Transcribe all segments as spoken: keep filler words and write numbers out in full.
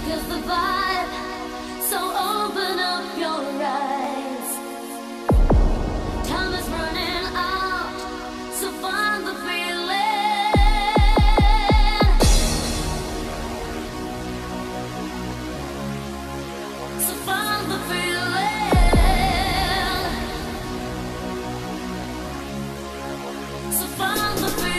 Music is the vibe, so open up your eyes. Time is running out, so find the feeling. So find the feeling. So find the feeling.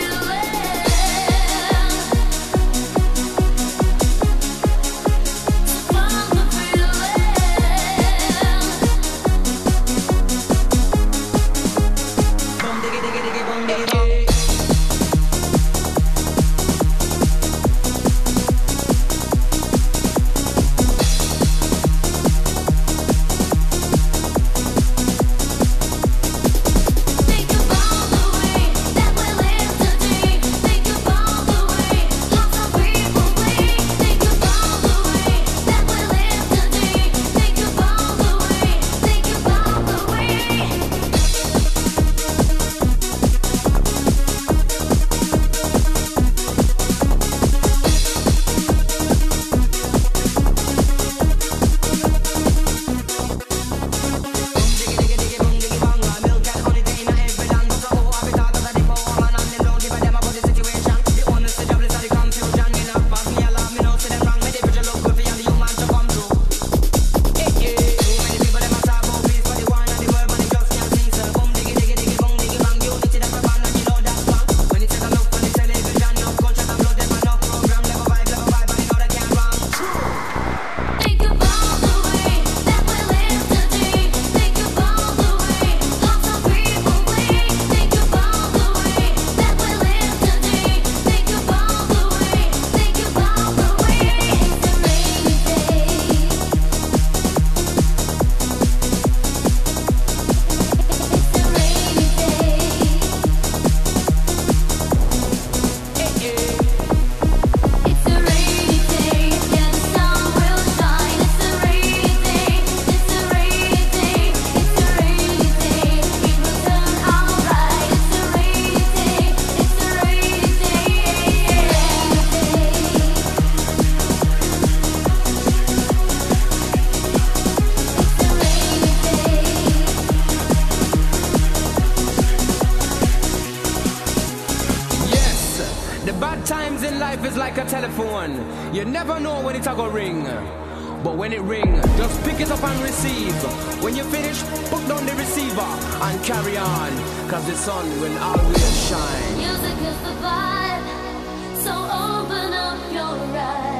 Times in life is like a telephone. You never know when it's a go ring. But when it ring, just pick it up and receive. When you finish, put down the receiver and carry on, cause the sun will always shine. Music is the vibe, so open up your eyes.